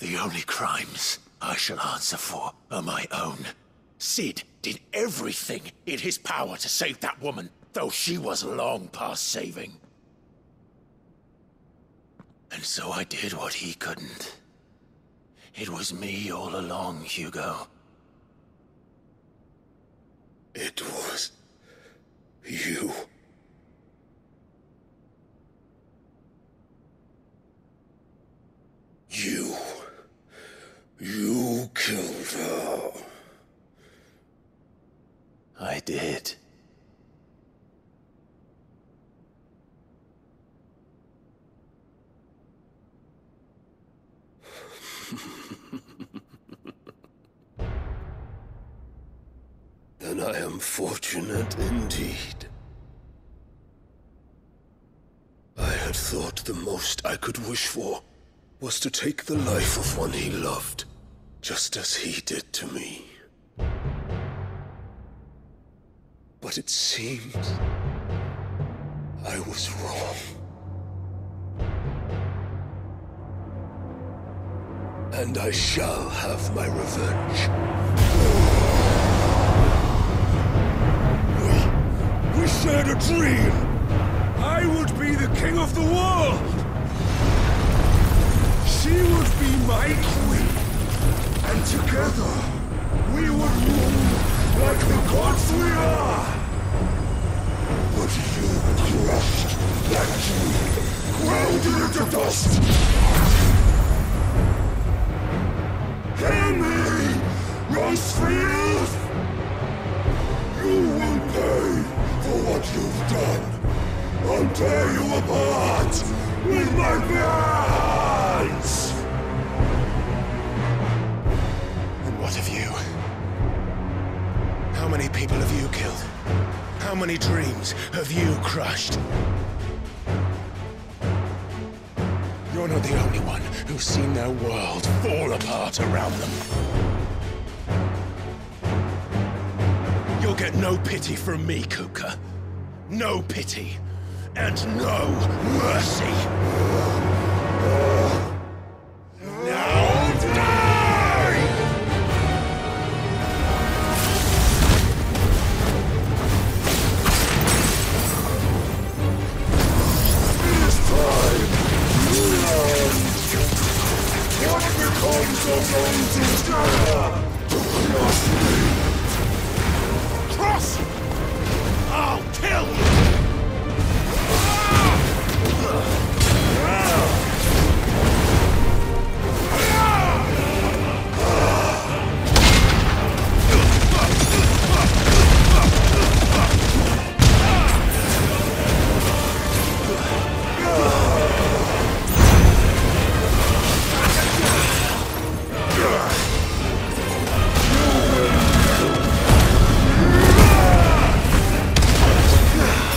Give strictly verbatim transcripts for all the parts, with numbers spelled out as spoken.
The only crimes I shall answer for are my own. Cid did everything in his power to save that woman, though she was long past saving. And so I did what he couldn't. It was me all along, Hugo. It was... you. You... You killed her. I did. Then I am fortunate indeed. I had thought the most I could wish for was to take the life of one he loved, just as he did to me. But it seems I was wrong. And I shall have my revenge. We... we shared a dream! I would be the king of the world! She would be my queen! And together, we would rule like the gods we are! But you crushed that dream, ground it into dust! Hear me, Rosefield! You will pay for what you've done. I'll tear you apart with my hands! And what of you? How many people have you killed? How many dreams have you crushed? You're not the only one who's seen their world fall apart around them. You'll get no pity from me, Kupka. No pity. And no mercy. Now die! It is time you learned what becomes of those who dare to cross me. Cross! I'll kill you! You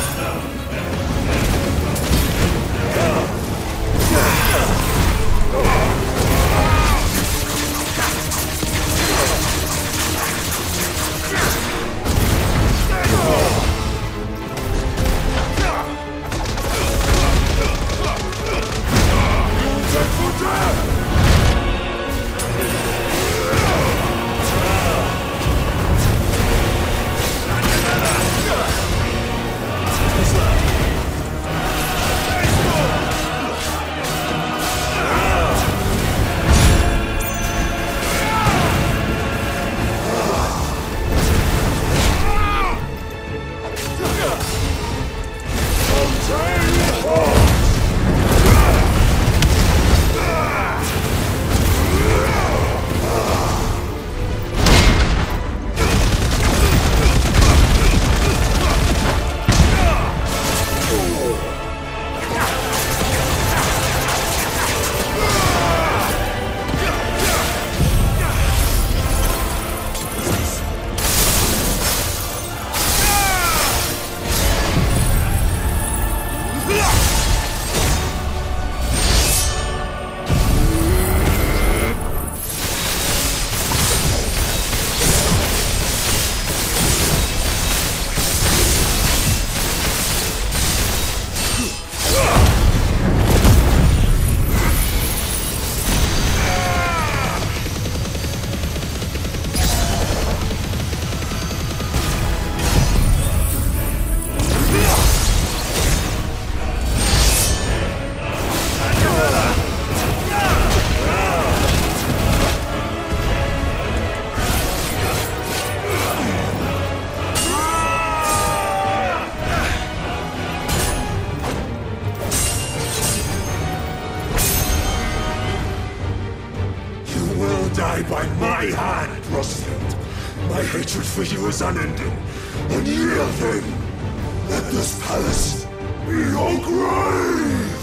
die by my hand, Rosalind. My hatred for you is unending, unyielding. Let this palace be your grave!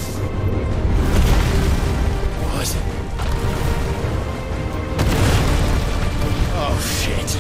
What? Oh, shit.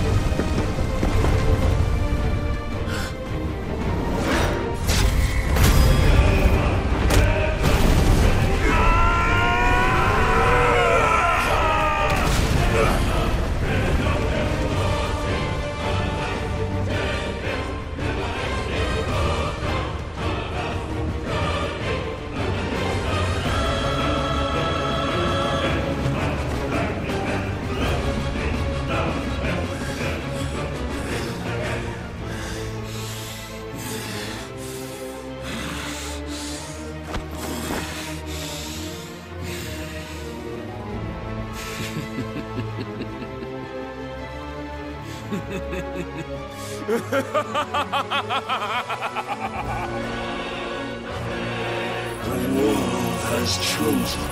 The world has chosen.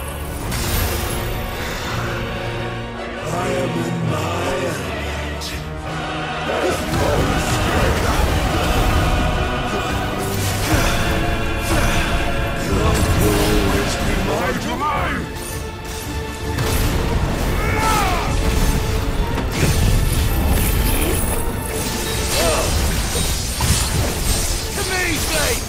I am in my element. There's no escape. Blood will always be my domain. To me, Blade!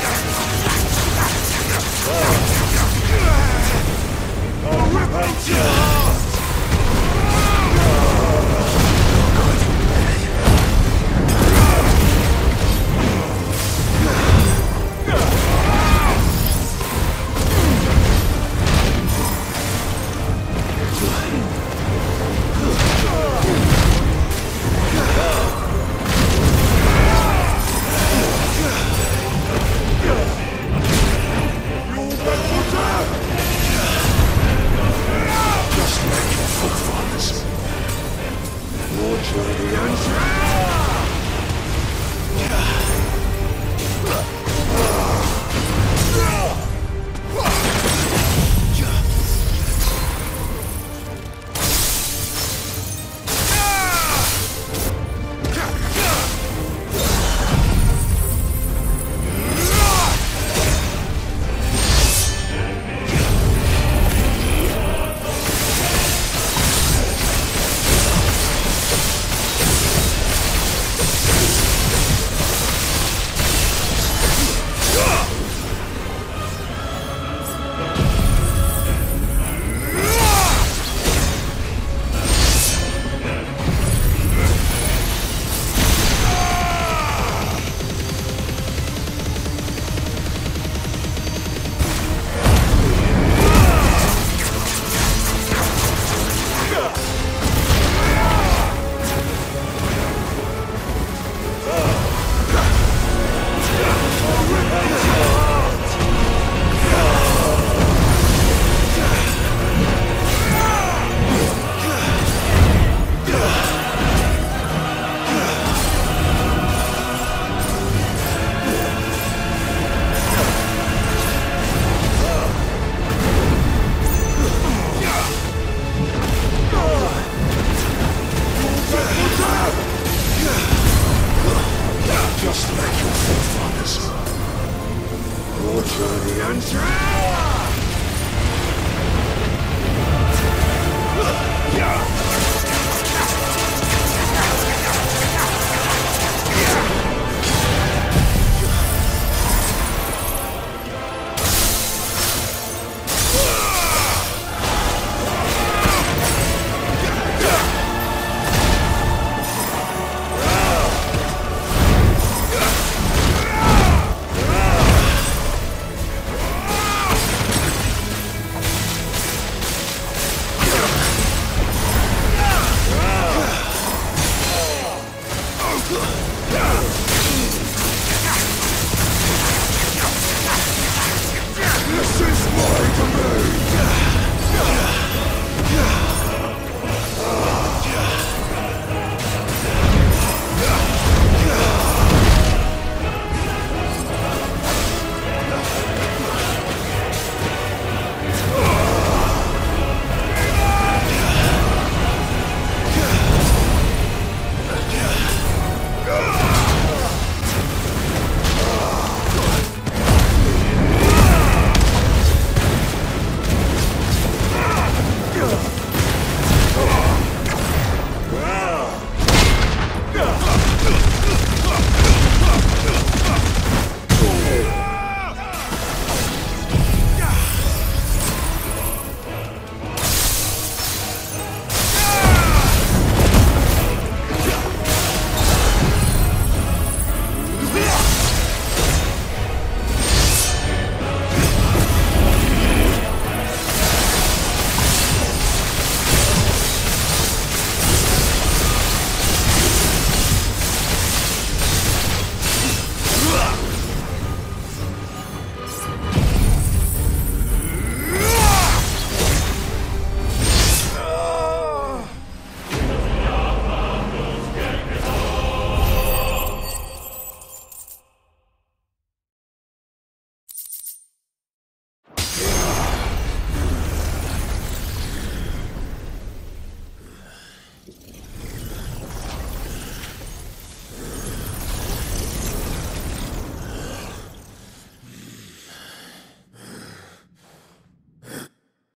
I'll rip out you!